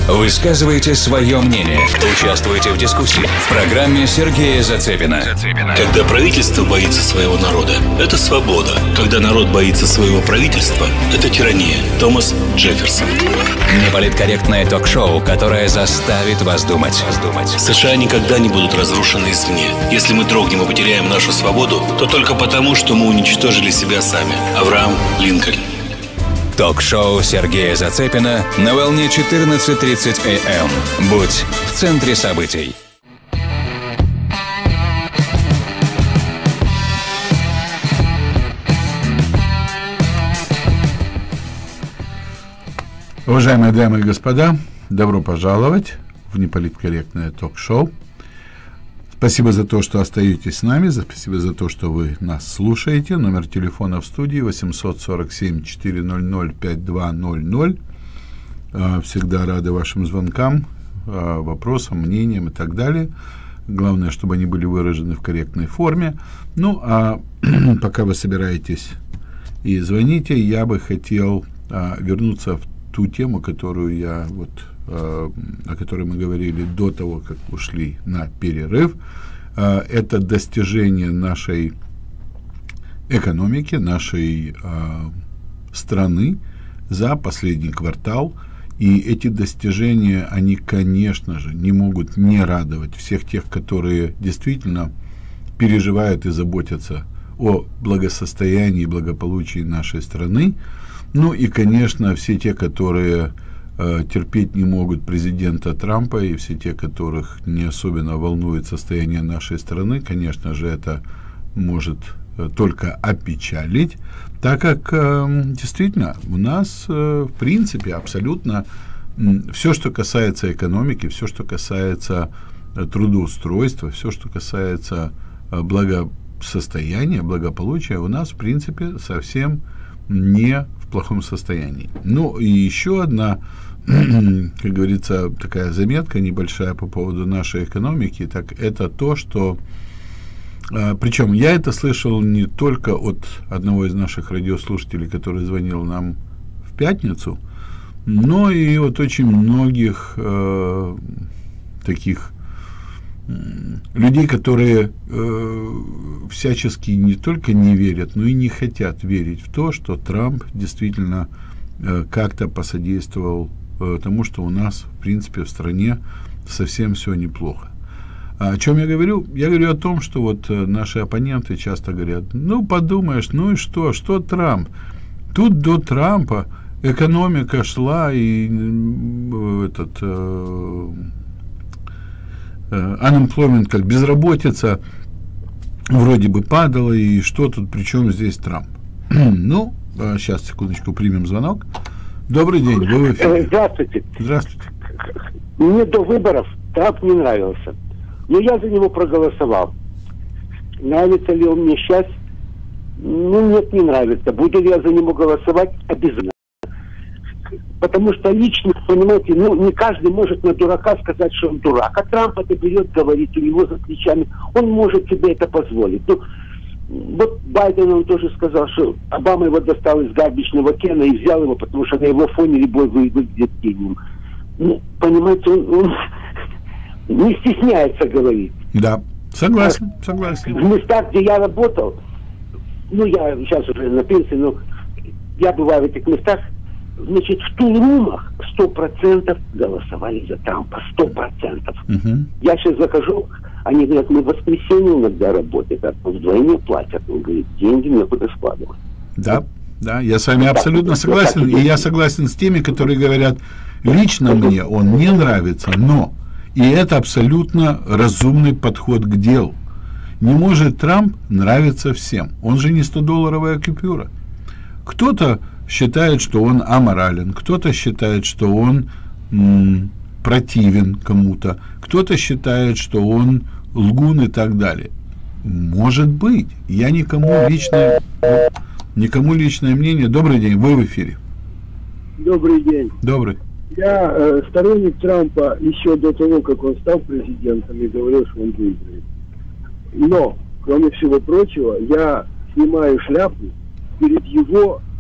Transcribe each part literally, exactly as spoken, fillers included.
Высказывайте свое мнение. Участвуйте в дискуссии в программе Сергея Зацепина. Когда правительство боится своего народа, это свобода. Когда народ боится своего правительства, это тирания. Томас Джефферсон. Неполиткорректное ток-шоу, которое заставит вас думать. США никогда не будут разрушены извне. Если мы дрогнем и потеряем нашу свободу, то только потому, что мы уничтожили себя сами. Авраам Линкольн. Ток-шоу Сергея Зацепина на волне четырнадцать тридцать эй эм. Будь в центре событий. Уважаемые дамы и господа, добро пожаловать в неполиткорректное ток-шоу. Спасибо за то, что остаетесь с нами, спасибо за то, что вы нас слушаете. Номер телефона в студии восемьсот сорок семь четыреста пятьдесят два ноль ноль. Всегда рады вашим звонкам, вопросам, мнениям и так далее. Главное, чтобы они были выражены в корректной форме. Ну, а пока вы собираетесь и звоните, я бы хотел вернуться в ту тему, которую я вот о которой мы говорили до того, как ушли на перерыв. Это достижение нашей экономики, нашей страны за последний квартал. И эти достижения, они, конечно же, не могут не радовать всех тех, которые действительно переживают и заботятся о благосостоянии и благополучии нашей страны. Ну и, конечно, все те, которые терпеть не могут президента Трампа, и все те, которых не особенно волнует состояние нашей страны, конечно же, это может только опечалить, так как действительно у нас, в принципе, абсолютно все, что касается экономики, все, что касается трудоустройства, все, что касается благосостояния, благополучия, у нас, в принципе, совсем не в плохом состоянии. Ну, и еще одна, как говорится, такая заметка небольшая по поводу нашей экономики, так это то, что, а, причем я это слышал не только от одного из наших радиослушателей, который звонил нам в пятницу, но и от очень многих э, таких э, людей, которые э, всячески не только не верят, но и не хотят верить в то, что Трамп действительно э, как-то посодействовал э, тому, что у нас, в принципе, в стране совсем все неплохо. А о чем я говорю? Я говорю о том, что вот э, наши оппоненты часто говорят: ну, подумаешь, ну и что, что Трамп? Тут до Трампа экономика шла, и э, этот... Э, unemployment, как безработица, вроде бы падала, и что тут, при чем здесь Трамп? Ну, сейчас, секундочку, примем звонок. Добрый день, вы в эфире. Здравствуйте. Здравствуйте. Мне до выборов Трамп не нравился, но я за него проголосовал. Нравится ли он мне сейчас? Ну, нет, не нравится. Буду ли я за него голосовать? Обязательно. Потому что лично, понимаете, ну, не каждый может на дурака сказать, что он дурак. А Трамп это берет, говорит, у него за плечами. Он может себе это позволить. Ну, вот Байден, он тоже сказал, что Обама его достал из гарбичного кена и взял его, потому что на его фоне любой выглядит гением. Ну, понимаете, он, он не стесняется говорить. Да, согласен, согласен. В местах, где я работал, ну, я сейчас уже на пенсии, но я бываю в этих местах, значит, в тулумах сто процентов голосовали за Трампа, сто процентов. Uh-huh. Я сейчас захожу, они говорят, мы в воскресенье иногда работаем, а вдвойне платят. Он говорит, деньги некуда складывать. Да, да, я с вами вот абсолютно так, согласен, вот и я согласен с теми, которые говорят, лично мне он не нравится, но, и это абсолютно разумный подход к делу. Не может Трамп нравиться всем, он же не стодолларовая купюра. Кто-то считает, что он аморален, кто-то считает, что он м, противен кому-то, кто-то считает, что он лгун и так далее. Может быть. Я никому личное, никому личное мнение. Добрый день, вы в эфире. Добрый день. Добрый. Я э, сторонник Трампа еще до того, как он стал президентом, и говорил, что он выиграет. Но, кроме всего прочего, я снимаю шляпу перед его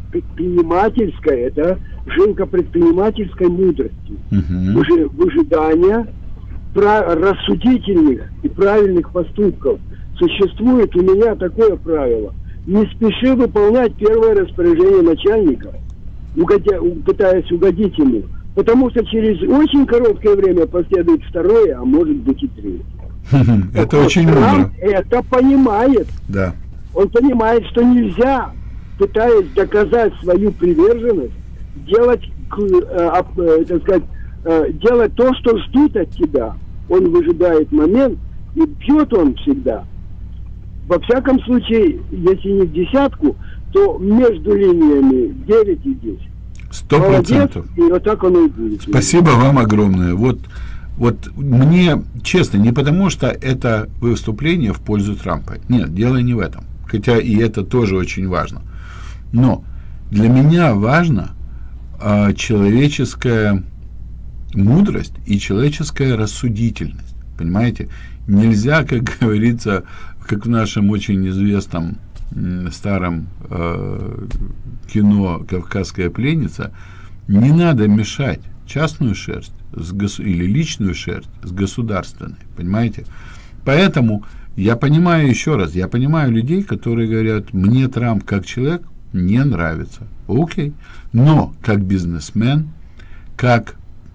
предпринимательской, это жилка предпринимательской мудрости, Угу. Выжи- выжидания пра- рассудительных и правильных поступков. Существует у меня такое правило: не спеши выполнять первое распоряжение начальника, угодя- у- пытаясь угодить ему, потому что через очень короткое время последует второе, а может быть и третье. Это Так вот, очень Трамп мудро. это понимает. Да. Он понимает, что нельзя, пытаясь доказать свою приверженность, делать, к- э, об- э, так сказать, э, делать то, что ждут от тебя. Он выжидает момент, и бьет он всегда. Во всяком случае, если не в десятку, то между линиями девять и десять. Сто Молодец, процентов. и вот так оно и будет. Спасибо вам огромное. Вот, вот мне, честно, не потому что это выступление в пользу Трампа. Нет, дело не в этом. Хотя и это тоже очень важно. Но для меня важно а, человеческая мудрость и человеческая рассудительность. Понимаете? Нельзя, как говорится, как в нашем очень известном м, старом э, кино «Кавказская пленница», не надо мешать частную шерсть с гос- или личную шерсть с государственной. Понимаете? Поэтому я понимаю, еще раз, я понимаю людей, которые говорят: мне Трамп как человек не нравится. Окей. Но как бизнесмен, как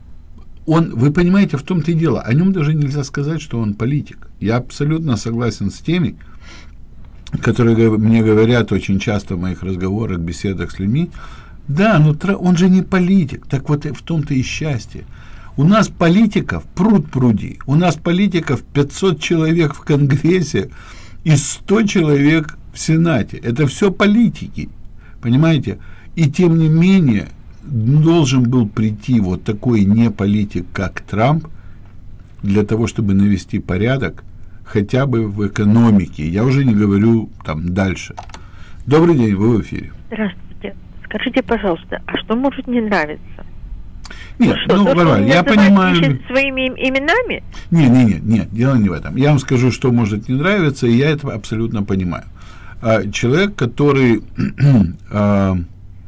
он, вы понимаете, в том-то и дело, о нем даже нельзя сказать, что он политик. Я абсолютно согласен с теми, которые мне говорят очень часто в моих разговорах, беседах с людьми: да, но он же не политик. Так вот в том-то и счастье. У нас политиков пруд пруди. У нас политиков пятьсот человек в Конгрессе и сто человек в Сенате. Это все политики. Понимаете? И тем не менее должен был прийти вот такой не политик, как Трамп, для того, чтобы навести порядок хотя бы в экономике. Я уже не говорю там дальше. Добрый день, вы в эфире. Здравствуйте. Скажите, пожалуйста, а что может не нравиться? Нет, что, ну, то, Варвара, я понимаю... своими именами? Нет, нет, нет, нет, дело не в этом. Я вам скажу, что может не нравиться, и я это абсолютно понимаю. А, человек, который... а,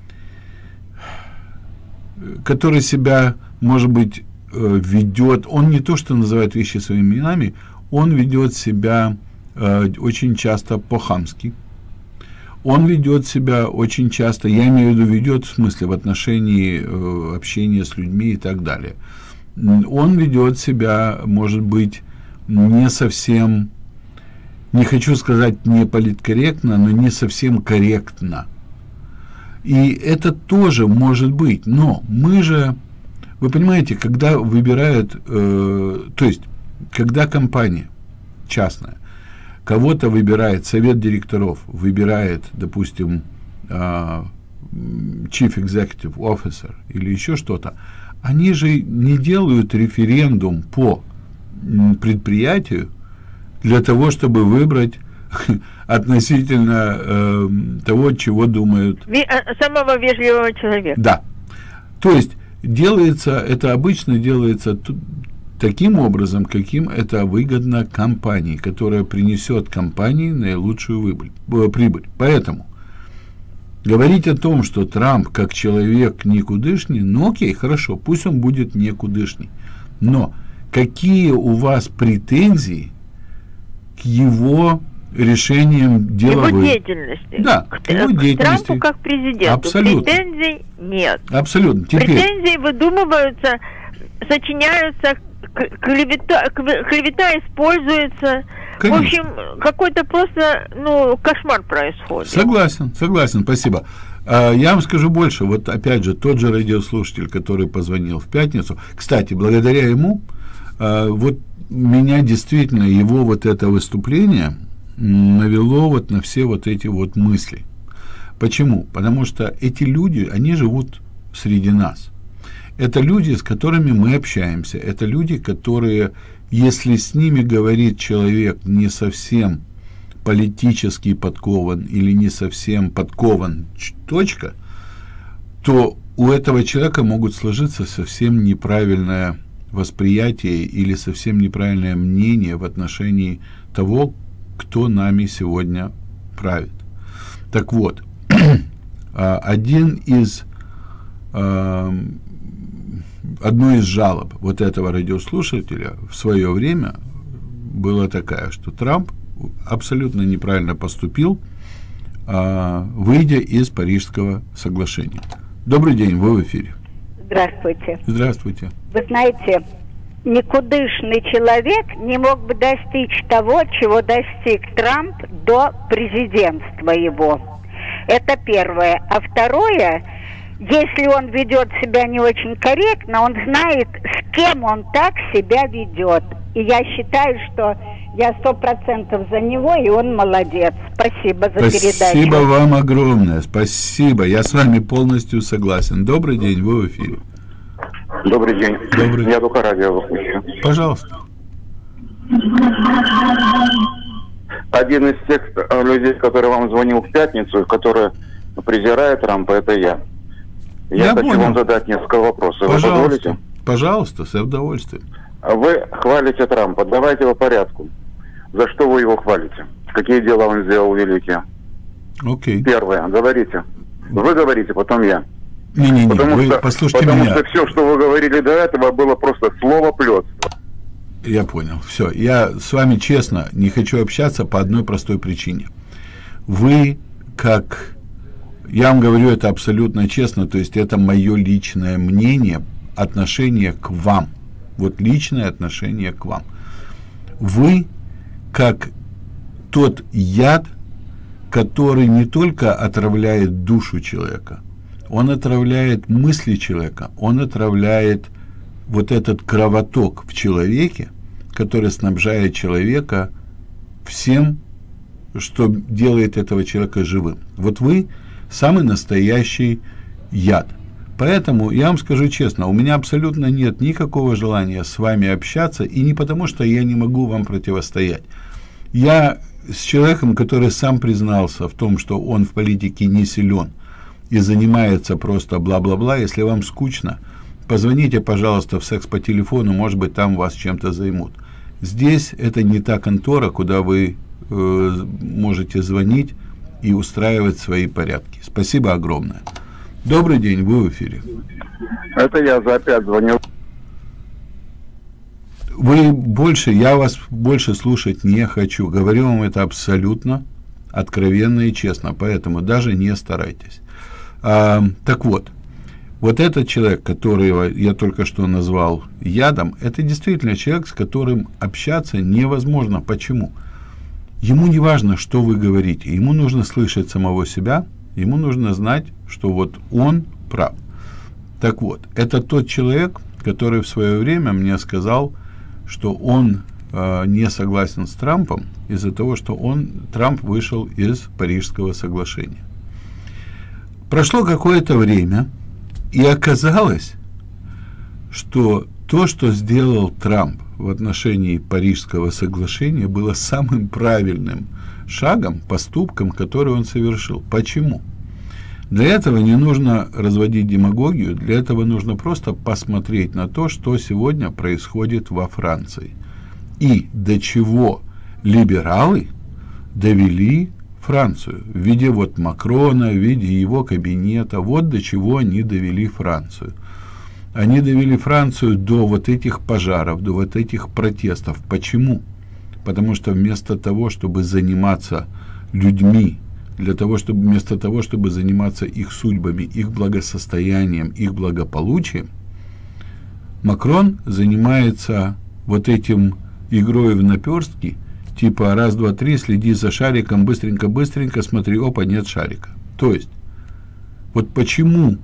который себя, может быть, ведет, он не то, что называет вещи своими именами, он ведет себя э, очень часто по-хамски. Он ведет себя очень часто, я имею в виду, ведет в смысле в отношении э, общения с людьми и так далее. Он ведет себя, может быть, не совсем, не хочу сказать не политкорректно, но не совсем корректно. И это тоже может быть, но мы же, вы понимаете, когда выбирают, э, то есть, когда компания частная кого-то выбирает, совет директоров выбирает, допустим, э, Chief Executive Officer или еще что-то, они же не делают референдум по предприятию для того, чтобы выбрать относительно э, того, чего думают. Самого вежливого человека. Да. То есть делается, это обычно делается т- таким образом, каким это выгодно компании, которая принесет компании наилучшую выбыль, э, прибыль. Поэтому говорить о том, что Трамп как человек никудышний, ну окей, хорошо, пусть он будет никудышний. Но какие у вас претензии к его решением деловых. Его деятельности. Да, к, его к деятельности. Трампу как президенту. Абсолютно. Претензий нет. Абсолютно. Теперь. Претензии выдумываются, сочиняются, клевета, клевета используется. Конечно. В общем, какой-то просто, ну, кошмар происходит. Согласен, согласен, спасибо. Я вам скажу больше. Вот опять же, тот же радиослушатель, который позвонил в пятницу, кстати, благодаря ему, вот меня действительно, его вот это выступление навело вот на все вот эти вот мысли. Почему? Потому что эти люди, они живут среди нас. Это люди, с которыми мы общаемся. Это люди, которые, если с ними говорит человек не совсем политически подкован или не совсем подкован, точка, то у этого человека могут сложиться совсем неправильное восприятие или совсем неправильное мнение в отношении того, кто нами сегодня правит. Так вот, один из, одной из жалоб вот этого радиослушателя в свое время была такая, что Трамп абсолютно неправильно поступил, выйдя из Парижского соглашения. Добрый день, вы в эфире. Здравствуйте. Здравствуйте. Вы знаете, никудышный человек не мог бы достичь того, чего достиг Трамп до президентства его. Это первое. А второе, если он ведет себя не очень корректно, он знает, с кем он так себя ведет. И я считаю, что я сто процентов за него, и он молодец. Спасибо за Спасибо передачу. Спасибо вам огромное. Спасибо. Я с вами полностью согласен. Добрый день, вы в эфире. Добрый день. Добрый. Я только радио выключу. Пожалуйста. Один из тех людей, который вам звонил в пятницу, который презирает Трампа, это я. Я, я хочу понял. вам задать несколько вопросов. Пожалуйста. Вы позволите? Пожалуйста, с удовольствием. Вы хвалите Трампа. Давайте по порядку. За что вы его хвалите? Какие дела он сделал великие? Окей. Первое. Говорите. Вы говорите, потом я. Не-не-не, потому вы что, послушайте потому меня. Потому что все, что вы говорили до этого, было просто слово-плетство. Я понял. Все. Я с вами честно не хочу общаться по одной простой причине. Вы, как... Я вам говорю это абсолютно честно, то есть это мое личное мнение, отношение к вам. Вот личное отношение к вам. Вы, как тот яд, который не только отравляет душу человека, он отравляет мысли человека, он отравляет вот этот кровоток в человеке, который снабжает человека всем, что делает этого человека живым. Вот вы самый настоящий яд. Поэтому я вам скажу честно, у меня абсолютно нет никакого желания с вами общаться, и не потому, что я не могу вам противостоять. Я с человеком, который сам признался в том, что он в политике не силен и занимается просто бла-бла-бла. Если вам скучно, позвоните, пожалуйста, в секс по телефону, может быть, там вас чем-то займут. Здесь это не та контора, куда вы э, можете звонить и устраивать свои порядки. Спасибо огромное. Добрый день, вы в эфире. Это я за опять звонил. Вы больше, я вас больше слушать не хочу. Говорю вам это абсолютно откровенно и честно, поэтому даже не старайтесь. А, так вот, вот этот человек, которого я только что назвал ядом, это действительно человек, с которым общаться невозможно. Почему? Ему не важно, что вы говорите, ему нужно слышать самого себя, ему нужно знать, что вот он прав. Так вот, это тот человек, который в свое время мне сказал, что он э, не согласен с Трампом из-за того, что он, Трамп вышел из Парижского соглашения. Прошло какое-то время, и оказалось, что то, что сделал Трамп в отношении Парижского соглашения, было самым правильным шагом, поступком, который он совершил. Почему? Для этого не нужно разводить демагогию, для этого нужно просто посмотреть на то, что сегодня происходит во Франции. И до чего либералы довели Францию в виде вот Макрона, в виде его кабинета. Вот до чего они довели Францию. Они довели Францию до вот этих пожаров, до вот этих протестов. Почему? Потому что вместо того, чтобы заниматься людьми, для того, чтобы вместо того, чтобы заниматься их судьбами, их благосостоянием, их благополучием, Макрон занимается вот этим игрой в наперстки, типа раз, два, три, следи за шариком, быстренько-быстренько, смотри, опа, нет шарика. То есть, вот почему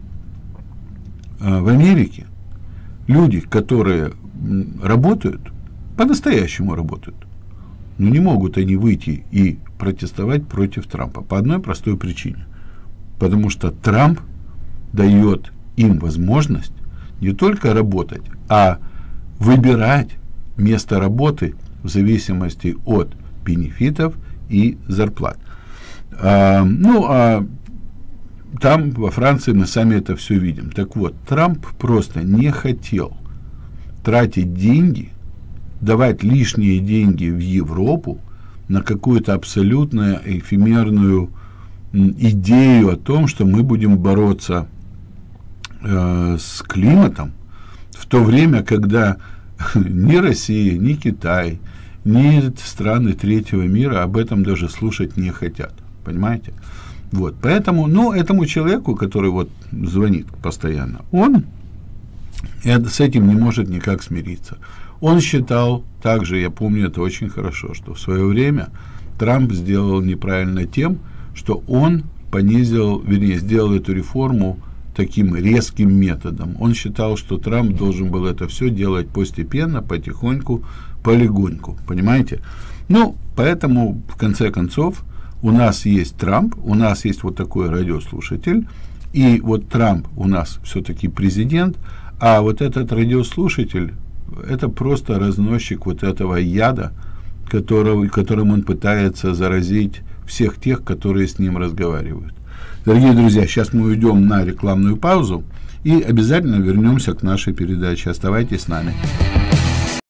а, в Америке люди, которые работают, по-настоящему работают, но не могут они выйти и протестовать против Трампа по одной простой причине. Потому что Трамп дает им возможность не только работать, а выбирать место работы в зависимости от бенефитов и зарплат. А, ну, а там, во Франции, мы сами это все видим. Так вот, Трамп просто не хотел тратить деньги, давать лишние деньги в Европу на какую-то абсолютно эфемерную идею о том, что мы будем бороться э, с климатом, в то время, когда ни Россия, ни Китай, ни страны третьего мира об этом даже слушать не хотят. Понимаете? Вот. Поэтому, ну, этому человеку, который вот звонит постоянно, он с этим не может никак смириться. Он считал, также, я помню это очень хорошо, что в свое время Трамп сделал неправильно тем, что он понизил, вернее, сделал эту реформу таким резким методом. Он считал, что Трамп должен был это все делать постепенно, потихоньку, полегоньку. Понимаете? Ну, поэтому, в конце концов, у нас есть Трамп, у нас есть вот такой радиослушатель, и вот Трамп у нас все-таки президент, а вот этот радиослушатель – это просто разносчик вот этого яда, которого, которым он пытается заразить всех тех, которые с ним разговаривают. Дорогие друзья, сейчас мы уйдем на рекламную паузу и обязательно вернемся к нашей передаче. Оставайтесь с нами.